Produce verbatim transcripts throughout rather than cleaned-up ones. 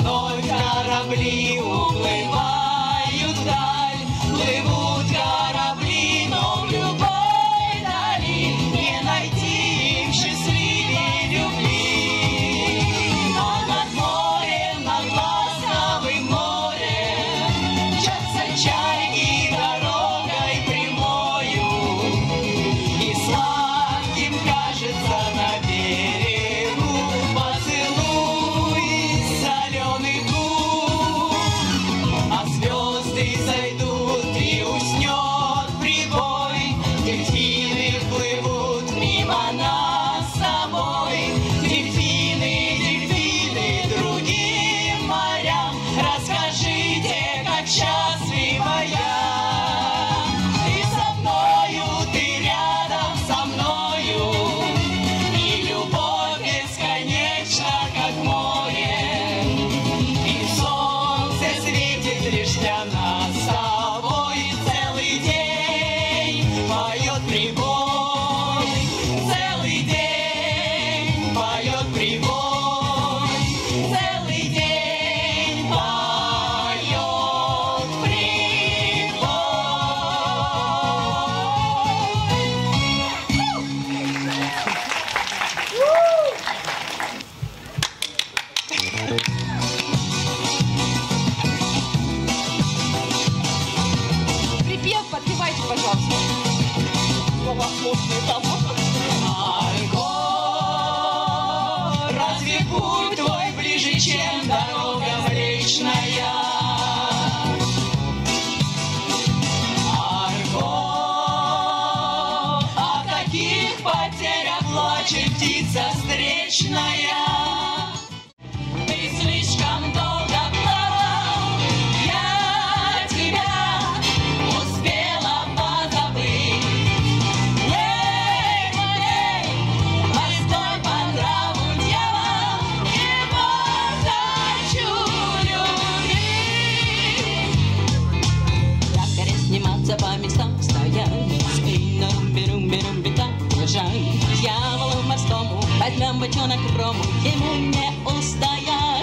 вновь корабли уплывают вдаль, плывут корабли, но в любой дали не найти им счастливей любви. Но над морем, над ласковым морем мчатся чайки дорогой прямою, и сладким кажется на берегу поцелуй соленых губ. А звезды зайдут и уснет прибой, дельфины плывут мимо нас с тобой. Дельфины, дельфины другим морям, расскажите, как счастлива я. Ты со мною, ты рядом со мною, и любовь бесконечна, как море, и солнце светит лишь для нас с тобой. Целый день поет прибой, целый день поет прибой, целый день поет прибой. Припев подпевайте, пожалуйста. Слова сложные там. Марго, разве путь твой ближе, чем дорога Млечная? Марго, о каких потерях плачет птица встречная? Ты слишком долго плавал, я тебя успела позабыть. Эй, эй, морской по нраву дьявол, его хочу любить. Якоря сниматься по местам стоять, спи на румби-румби-румби так лежать. Дьяволу морскому возьмем бочонок рому, ему не устоять.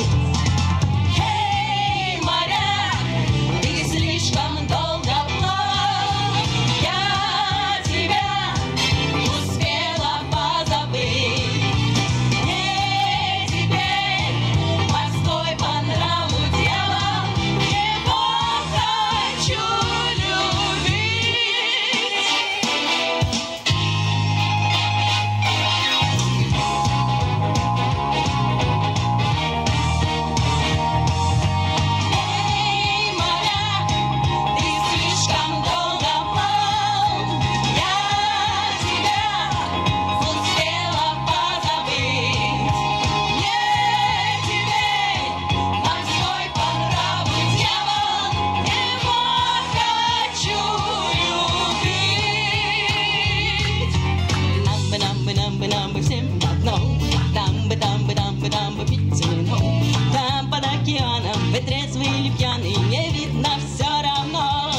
Эй, моряк, ты слишком долго плавал, я тебя успела позабыть. Мне теперь морской по нраву дьявол, его хочу любить. Эй, моряк, ты слишком долго плавал, я тебя успела позабыть. Мне теперь морской по нраву дьявол, его хочу любить. Нам бы, нам бы, нам бы, нам бы всем одно. Там бы, там бы, там бы, там бы пить вино. Там под океаном, вы трезвый или пьяный, не видно все равно.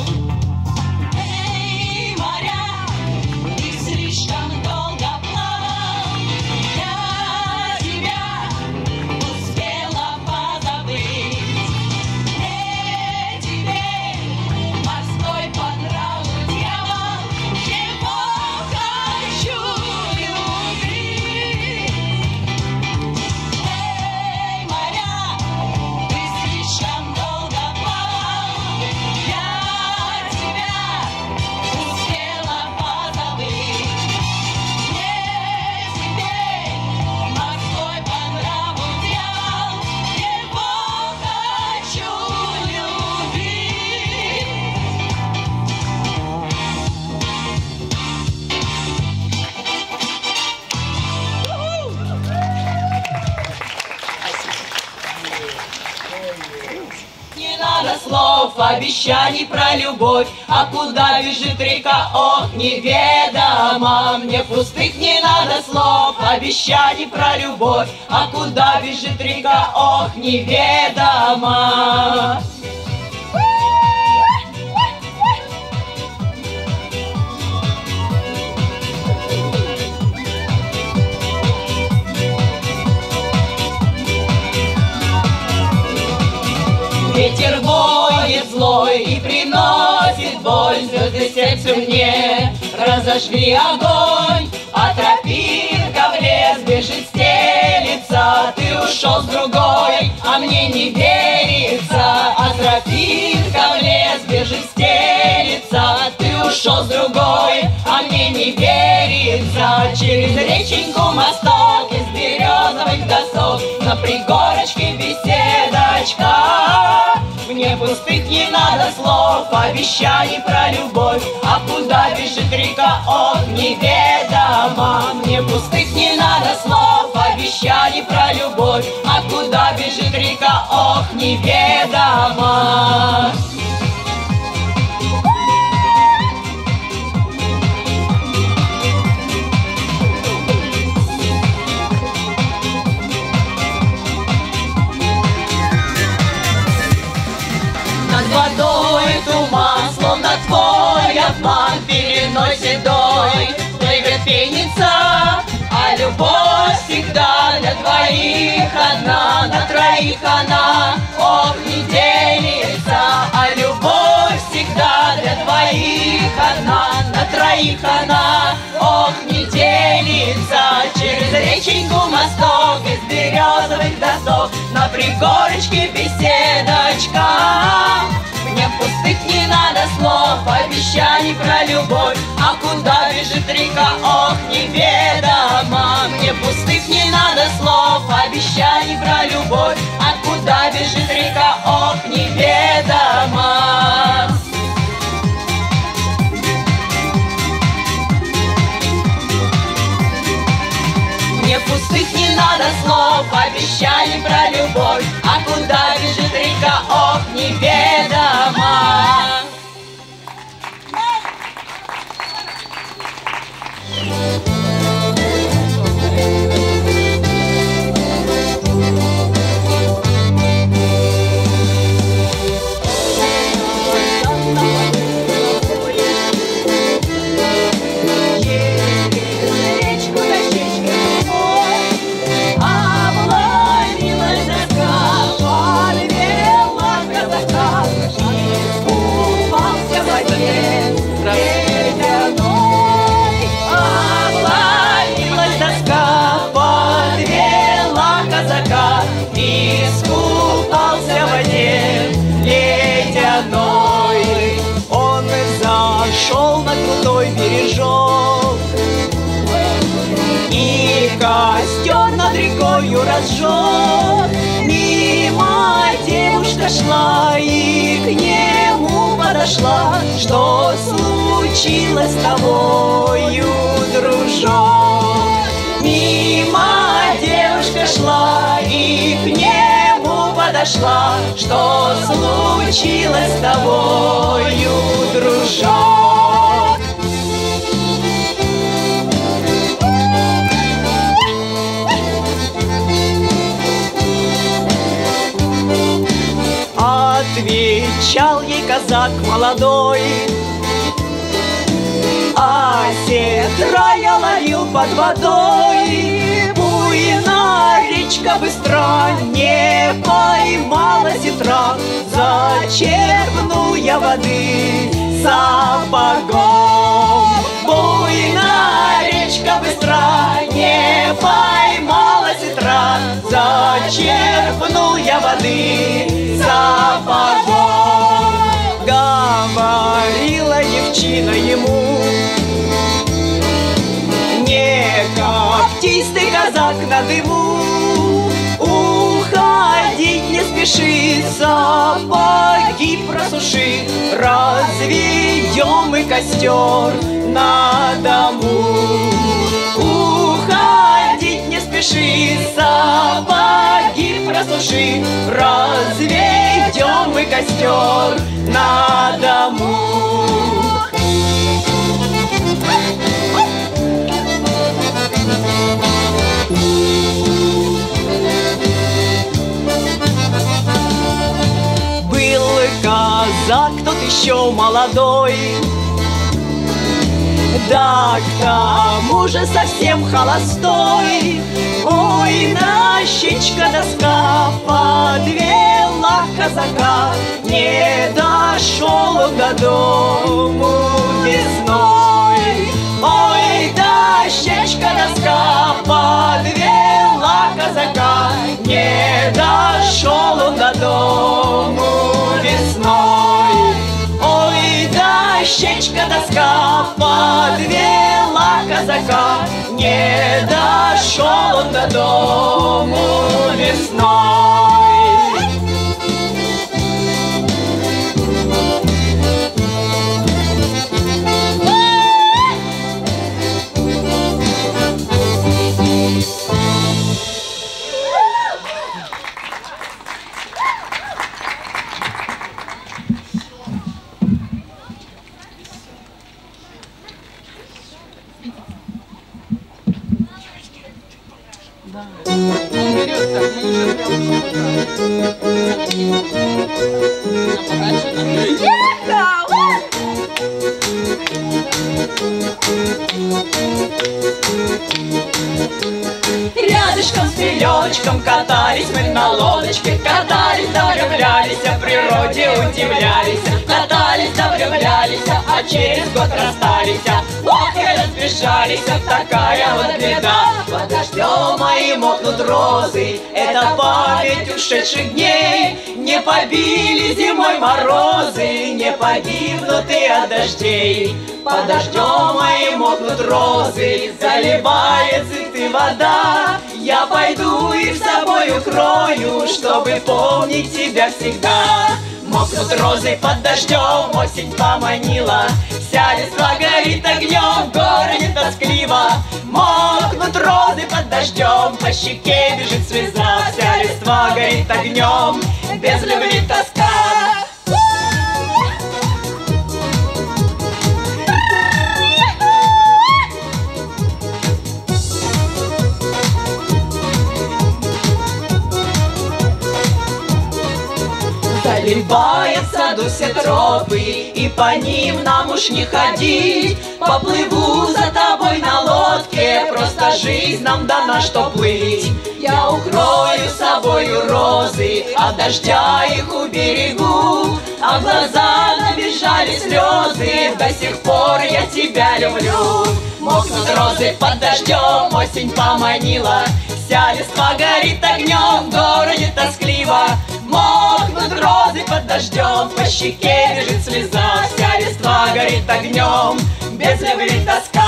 Эй, моряк, ты слишком долго плавал, я тебя успела позабыть. Мне теперь морской по нраву дьявол, его хочу любить. Эй, моряк, ты слишком долго плавал, я тебя успела позабыть. Мне теперь морской по нраву дьявол, его хочу любить. Не надо слов, обещаний про любовь, а куда бежит река, ох, неведомо. Мне пустых не надо слов, обещаний про любовь, а куда бежит река, ох, неведомо. Ветер воет злой и приносит боль, звезды сердцу мне разожгли огонь. А тропинка в лес бежит, стелится, ты ушел с другой, а мне не верится. А тропинка в лес бежит, стелится, ты ушел с другой, а мне не верится. Через реченьку мосток из березовых досок, на пригорочке беседочка. Мне пустых не надо слов, обещаний про любовь. А куда бежит река, ох, неведомо. Мне пустых не надо слов, обещаний про любовь. А куда бежит река, ох, неведомо. Над водой туман, словно твой обман, пеленой седой прыгает пеница. А любовь всегда для двоих одна, на троих она, ох, не делится. А любовь всегда для двоих одна, на троих она, ох, не делится. Через реченьку мосток из березовых досок, на пригорочке беседочка. Мне пустых не надо слов, обещаний про любовь. А куда бежит река, ох, неведомо. Мне пустых не надо слов, обещаний про любовь. А куда бежит река, ох, неведомо. Мне пустых не надо слов, обещаний про любовь. А куда бежит река, ох, неведомо. Искупался в воде ледяной. Он зашел на крутой бережок и костер над рекою разжег. Мимо девушка шла и к нему подошла. Что случилось с тобою, дружок? Мимо девушка шла и к нему подошла. Что случилось с тобою, дружок? Отвечал ей казак молодой: а сетра я ловил под водой. Буйна речка быстра, не поймала сетра. Зачерпнул я воды сапогом. Буйна речка быстра, не поймала сетра. Зачерпнул я воды сапогом. Говорила девчина ему: не коптись ты, казак, на дыму. Уходить не спеши, сапоги просуши. Разведем мы костер на дому. Уходить не спеши, сапоги просуши. Разведем мы костер на дому. Был казак тот еще молодой, да к тому же совсем холостой. Ой, нащечка доска подвела казака, не дошел он до дому весной. Ой, дощечка доска подвела казака, не дошел он до дому весной. Ой, дощечка доска подвела казака, не дошел он до дому весной. Рядышком с пеленочком катались мы на лодочке, катались да влюблялись, в природе удивлялись, катались да влюблялись, а через год расстались. Ох, и разбежались, такая вот беда. Под дождем моим мокнут розы, это память ушедших дней. Не побили зимой морозы, не погибнут и от дождей. Под дождем моим мокнут розы, заливает цветы вода. Я пойду и с собой укрою, чтобы помнить тебя всегда. Мокнут розы под дождем, осень поманила, вся листва горит огнем, в городе тоскливо. Мокнут розы под дождем, по щеке бежит слеза, вся листва горит огнем, без любви тоска. Заливает в саду все тропы, и по ним нам уж не ходить. Поплыву за тобой на лодке, просто жизнь нам дана, что плыть. Я укрою собою розы, от дождя их уберегу, а в глаза набежали слезы, до сих пор я тебя люблю. Мокнут розы под дождем, осень поманила, вся листва горит огнем, в городе тоскливо. Мокнут розы под дождем, по щеке бежит слеза, вся листва горит огнем, без любви тоска.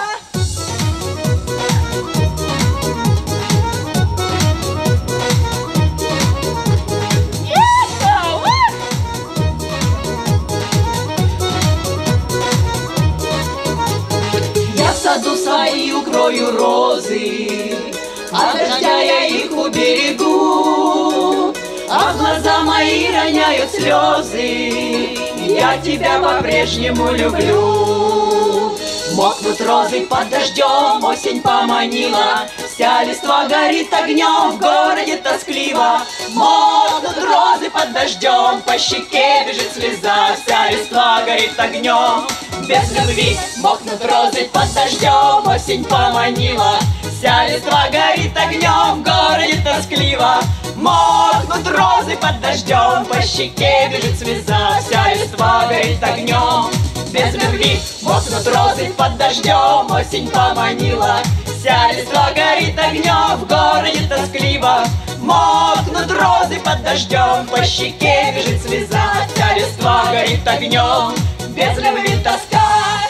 Я в саду свои укрою розы, от дождя я их уберегу, а в глаза мои роняют слезы, я тебя по-прежнему люблю. Мокнут розы под дождем, осень поманила, вся листва горит огнем, в городе тоскливо. Мокнут розы под дождем, по щеке бежит слеза, вся листва горит огнем, без любви. Мокнут розы под дождем, осень поманила, вся листва горит огнем, в городе тоскливо. Мокнут розы под дождем, по щеке бежит слеза, вся листва горит огнем, без любви. Мокнут розы под дождем, осень поманила, вся листва горит огнем, в городе тоскливо. Мокнут розы под дождем, по щеке бежит слеза, вся листва горит огнем, без любви тоска.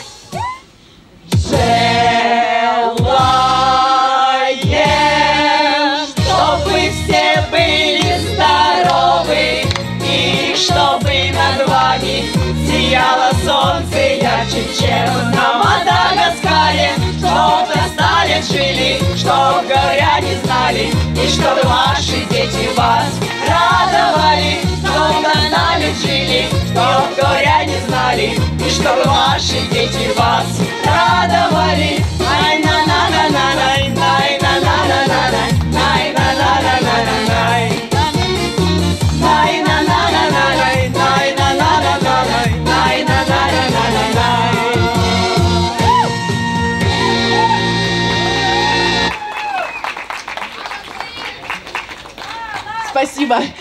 Желаем, чтобы все были здоровы, и чтобы над вами сияло солнце ярче, чем на Мадагаскаре. Чтобы на столе жили, чтоб горя не знали, и чтобы ваши дети вас радовали. Чтоб на нами жили, чтоб горя не знали, и чтобы ваши дети вас радовали. Ай на на на на най най на на на на най на на на на на най най на на на на най най на на на на най най на на на на най. Спасибо.